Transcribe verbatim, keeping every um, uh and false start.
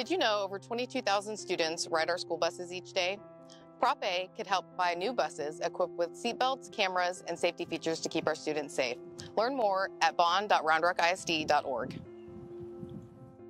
Did you know over twenty-two thousand students ride our school buses each day? Prop A could help buy new buses equipped with seatbelts, cameras, and safety features to keep our students safe. Learn more at bond dot round rock I S D dot org.